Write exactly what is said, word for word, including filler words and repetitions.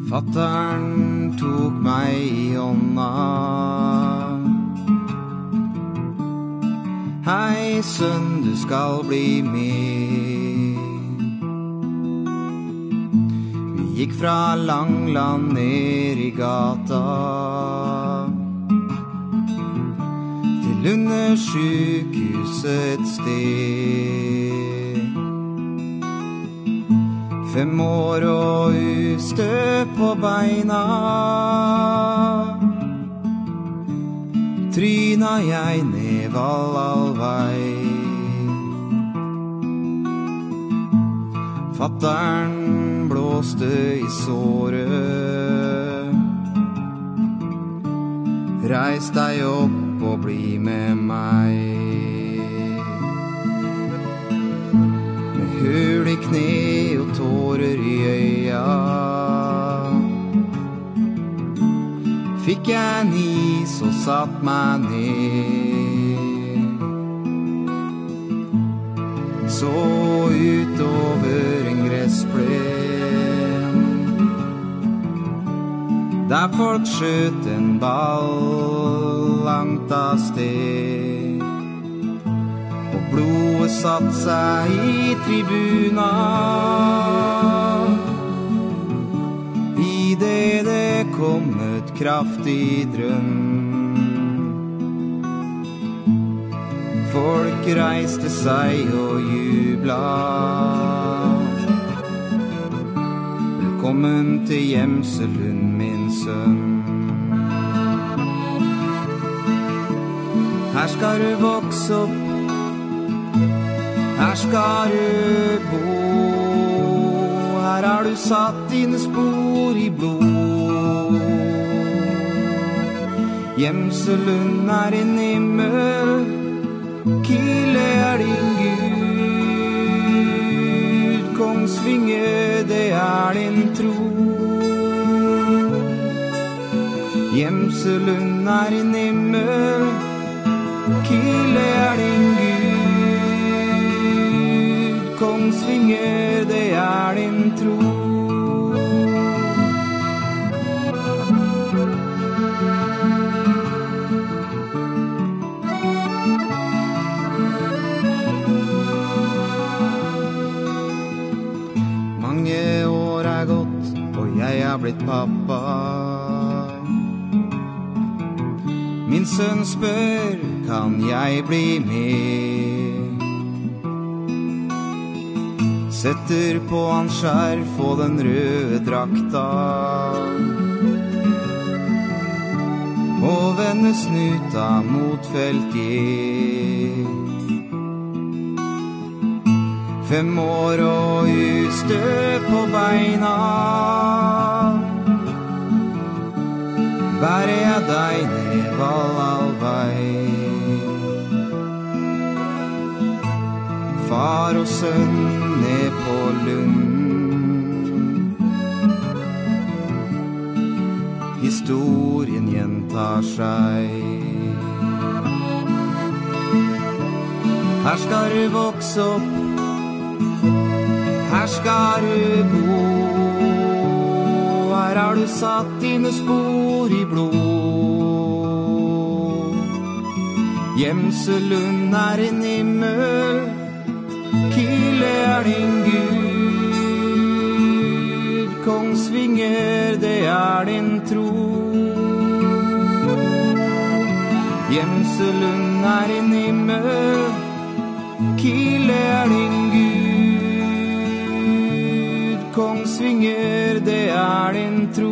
Fatteren tok meg i hånda. Hei, sønn, du skal bli med. Vi gikk fra Langland ned i gata til under sykehuset et sted. Fem år og ustø på beina, tryna jeg ned Valhallvei. Fatteren blåste i såret. Reis deg opp og bli med meg. Med hul i kne og tårer i øya, fikk jeg en is og satt meg ned. Så utover en gressplen, der folk skjøt en ball langt av sted, og blodet satt seg i tribuna. I det det kom et kraftig drøm, folk reiste seg og jubla. Velkommen til Gjemselund, min sønn. Her skal du vokse opp, her skal du bo. Her har du satt dine spor i blod. Gjemselund er din himmel, Kile er din Gud, Kongsvinge det er din tro. Gjemselund er din himmel, Kile er din Gud, Kongsvinge det er din tro. Jeg har blitt pappa. Min sønn spør, kan jeg bli med? Setter på hans skjerf og den røde drakta, og vender snuta mot feltgir. Fem år og ustø på beina, bærer jeg deg ned Valhallvei. Far og sønn ned på Lund, historien gjentar seg. Her skal du vokse opp, her skal du bo. Her har du satt dine spor i blod. Gjemselund er din himmel, Kile er din Gud, Kongsvinger det er din tro. Gjemselund er din himmel, Kile er din Gud, Kongsvinger det er din tro.